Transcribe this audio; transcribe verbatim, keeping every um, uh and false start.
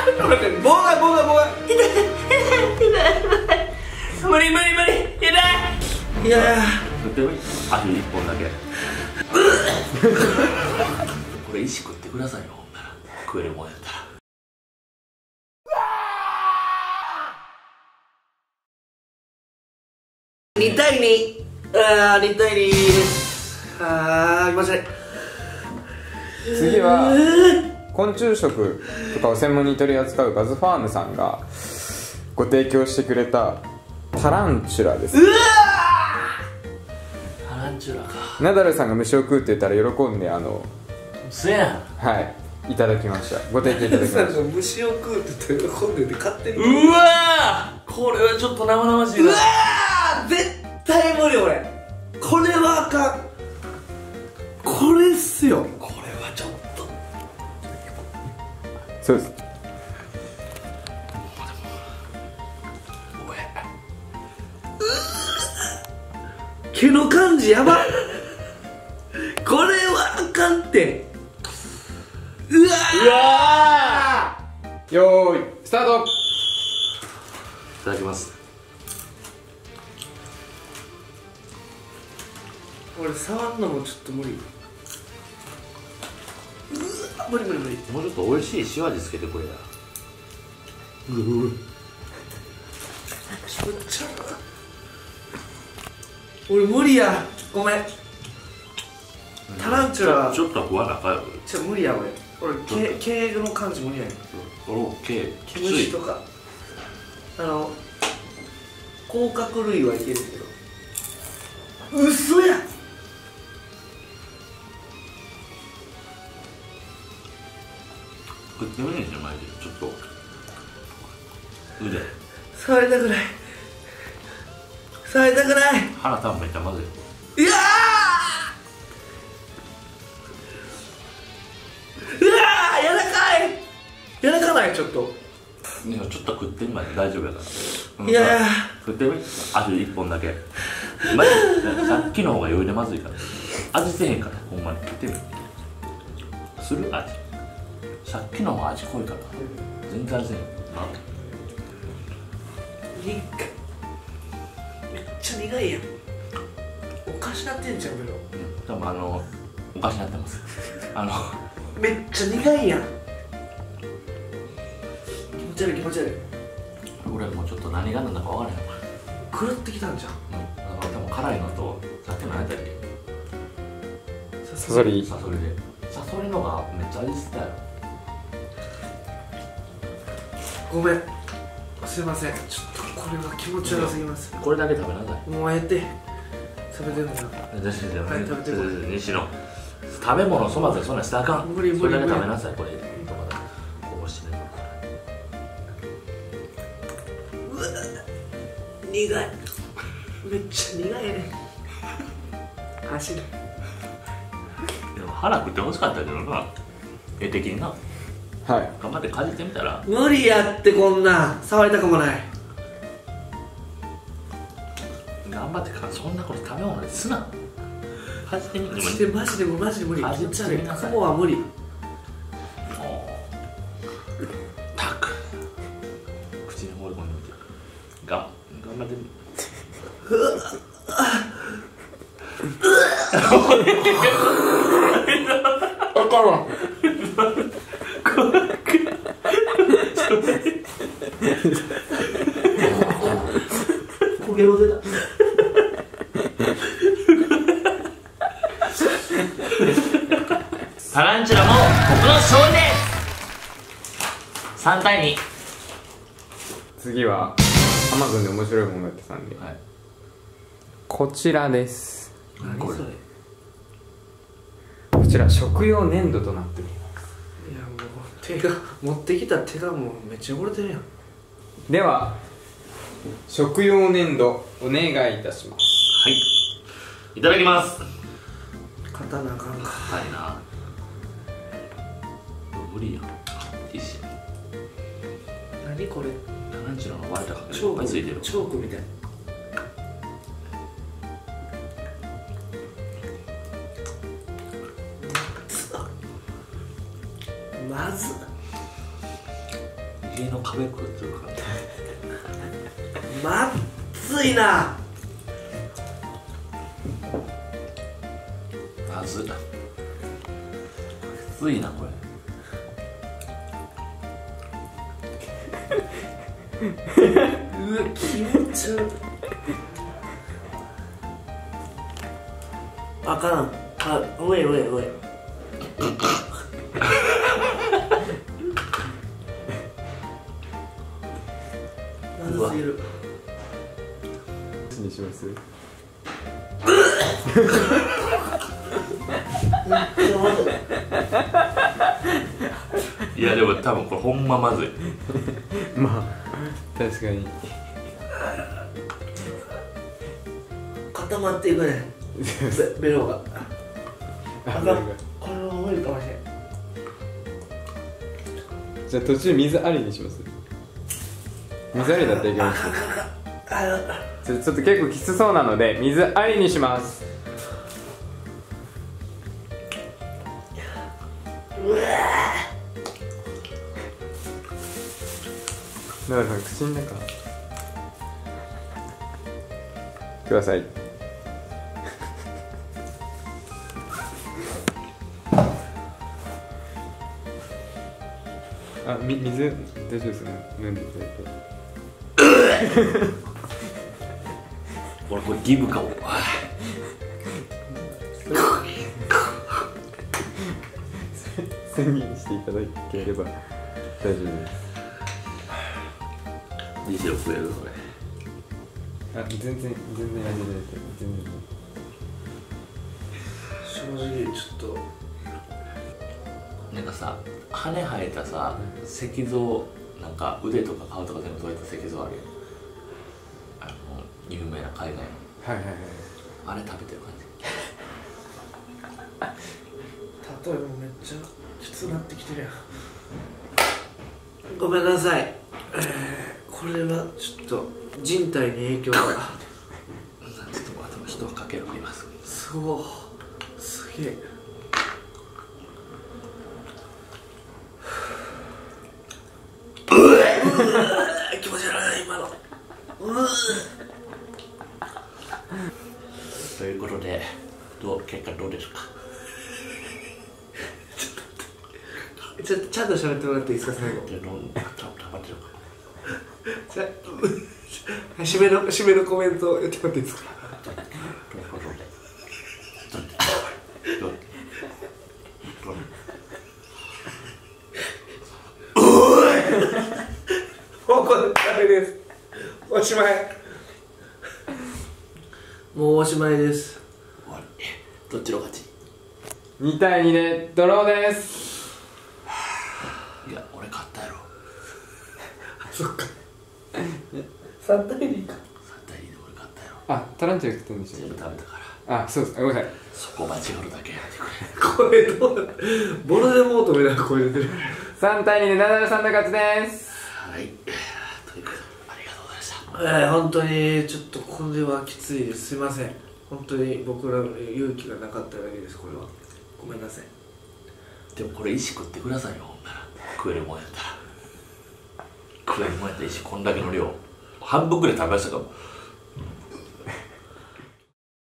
棒が棒が棒が痛い痛い無理無理無理痛い。 いや食ってみ、足一本だけこれ石食ってくださいよ、ほんなら食えるもんやったら。 にたいに、あーにたいにです。あー、気持ち悪い。 次は昆虫食とかを専門に取り扱うバズファームさんがご提供してくれたタランチュラです。 うわタランチュラか。 ナダルさんが虫を食うって言ったら喜んであのせやん。 はいいただきました。ご提供いただきまー、 した。 虫を食うって言って喜んでて勝手に。 うわー、これはちょっと生々しいうな。 わー、絶対無理俺。これはあかん。これっすよ。 これはちょっとそうです。 毛の感じやば。これはあかんって。うわー、 うわよーいスタート。 いただきます。 俺触んのもちょっと無理。うわ、無理無理無理。 もうちょっと美味しい塩味つけてくれや。 気持ち悪い。俺無理や、ごめん。タランチュラちょっと食わなあかんよ。 ちょ無理や俺。俺毛毛の感じ無理やねん。 俺も毛毛虫とかあの甲殻類はいけるけど。うそや。 食ってみるんじゃないでちょっと腕触りたくない。触りたくない。 腹多分めっちゃまずい。 いやー、うわー、柔らかい。柔らかないちょっと。 いやちょっと食ってみまで大丈夫やから、うん、 いやいや食ってみ味一本だけマジさっきの方が余裕でまずいから味せへんからほんまに食ってみする味さっきの方が味濃いから全然味せへんな。 めっちゃ苦いやん。おかしなってんじゃんベロ。 多分あのおかしなってますあのめっちゃ苦いやん。気持ち悪い気持ち悪い。 俺もうちょっと何がなんだか分からへんわ。 狂ってきたんじゃん。 うん、だから多分辛いのとさっきの何やったっけサソリ。 サソリでサソリのがめっちゃ味してたよ。 ごめん、すいません。ちょっとこれは気持ち悪すぎます。 これだけ食べなさい。 もうええって食べてんのな。 じゃじゃじゃはい食べてこい。 西野食べ物粗末にそんなんしたらあかん。 無理無理それだけ無理食べなさい。これとかだこうしてね。 うわ苦い。めっちゃ苦いね。足だ。 でも腹食ってほしかったけどな絵的にな。 はい頑張ってかじってみたら。 無理やってこんなん触りたくもない。 頑張ってかそんなこと食べ物ですな。かじってみてもマジでマジでマジで無理。 味気持ち悪い。 見なさい雲は無理。 たく口に放り込んでみてが頑張ってみあかんわ。 焦げろ出た。 タランチュラも僕の勝利です。さんたいに。 次は Amazon で面白いものやってたんで、 はい、 こちらです。 何それ。 こちら食用粘土となっております。 いやもう手が持ってきた手がもうめっちゃ汚れてるやん。 では食用粘土お願いいたします。 はい、いただきます。 刀あかんか。 硬いな。無理やん。いいし。 何これ。 タランチュラの割れたかチョいっぱいついてるーク。チョークみたい。まずっ。 塀の壁食ってるからまっついな。 まずいきついなこれ。 うわ気持ち悪い。あかん。あ、おいおいおい。まずすぎる。 にします。 いやでも多分これほんままずい。 まあ確かに固まっていくねベベロが。あかん、 あなんかこれは無理かもしれん。 じゃあ途中水ありにします。水ありだったらいけます。ちょちょっと結構きつそうなので水ありにします。奈良さん口の中ください。あ、み水大丈夫ですね。飲んでいただいて。 俺これギブかも。 宣言していただければ大丈夫です。 以上食えるこれ。 あ、全然全然やれない全然。 正直ちょっとなんかさ羽生えたさ石像なんか腕とか顔とか全部取れた石像あるよ。あの有名な海外の。 はいはいはい。 あれ食べてる感じ。 例えばめっちゃきつくなってきてるやん。ごめんなさい、えー、これはちょっと人体に影響が。 ちょっと頭人をかける振ります。 すごいすげえ。気持ち悪い今の。うということでどう結果どうですか。 ちょっとちゃんと喋ってもらっていいですか最後。 でどんたたまってるか。 じゃあ締めの締めのコメントやってもらっていいですか。 ということでどうどうもうこれダメです。おしまい。もうおしまいです。 終わり。どっちの勝ち。 にたいにでドローです。 いや俺勝ったやろ。 そっかさんたいにか。 さんたいにで俺勝ったやろ。 あ、タランチュラ食ってんでしょ。 全部食べたから。 あ、そうです。ごめんなさい。 そこ間違うだけやめてくれ。 これどうなボルデモートみたいな声出てる。 さんたいにでナダルさんの勝ちです。 はい。ということでありがとうございました。 えー、本当にちょっとこれはきついです。すいません。本当に僕らの勇気がなかっただけです。これはごめんなさい。 でもこれ石食ってくださいよ。ほんなら食えるもんやったら。食えるもんやったら石こんだけの量半分ぐらい食べましたかも。